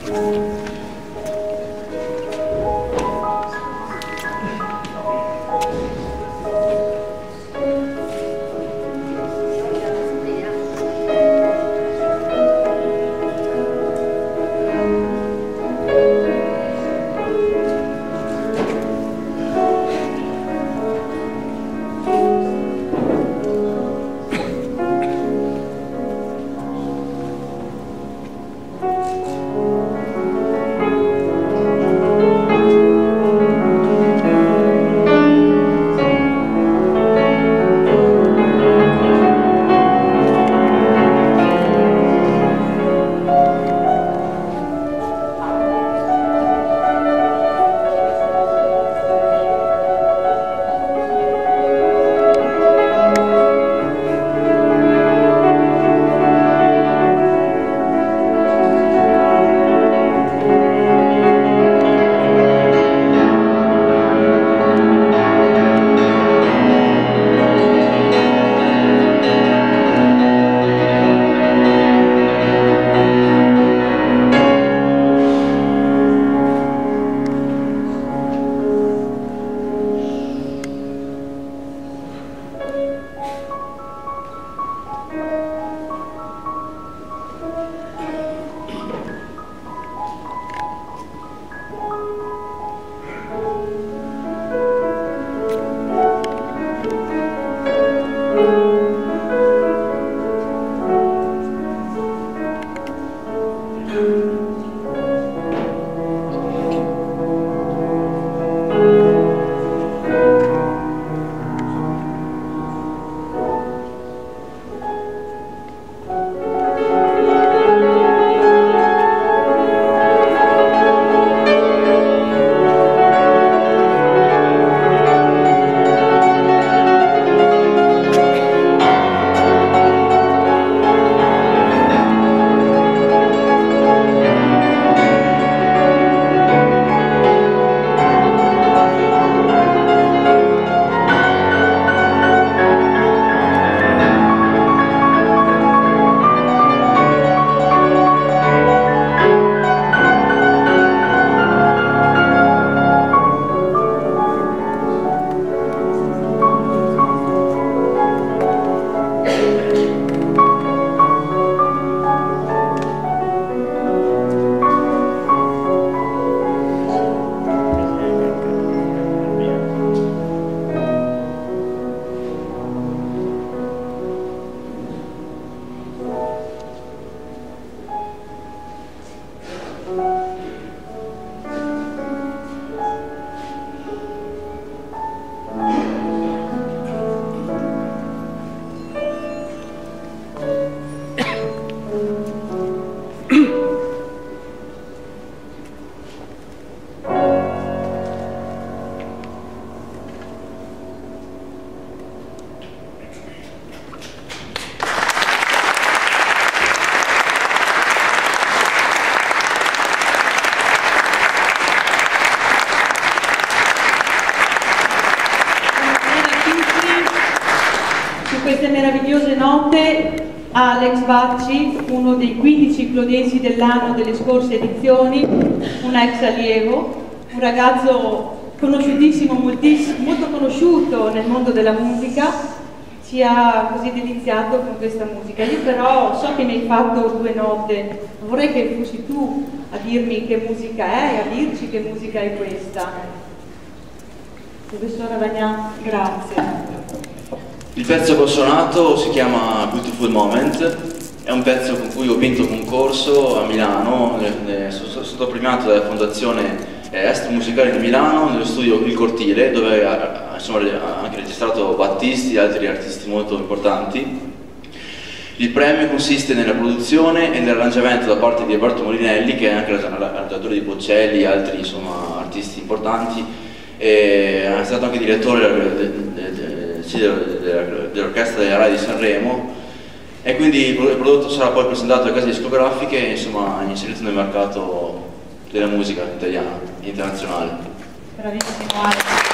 queste meravigliose note a Alex Bacci, uno dei 15 clodesi dell'anno delle scorse edizioni, un ex allievo, un ragazzo conosciutissimo, molto conosciuto nel mondo della musica, ci ha così deliziato con questa musica. Io però so che mi hai fatto due note, vorrei che fossi tu a dirmi che musica è e a dirci che musica è questa. Professore Vagnà, grazie. Il pezzo che ho suonato si chiama Beautiful Moment, è un pezzo con cui ho vinto un concorso a Milano, sono stato premiato dalla Fondazione Estro Musicale di Milano nello studio Il Cortile, dove ha anche registrato Battisti e altri artisti molto importanti. Il premio consiste nella produzione e nell'arrangiamento da parte di Alberto Molinelli, che è anche l'arrangiatore di Bocelli e altri artisti importanti, e è stato anche direttore dell'orchestra della Rai di Sanremo, e quindi il prodotto sarà poi presentato alle case discografiche e inserito nel mercato della musica italiana e internazionale. Bravissimo Alex.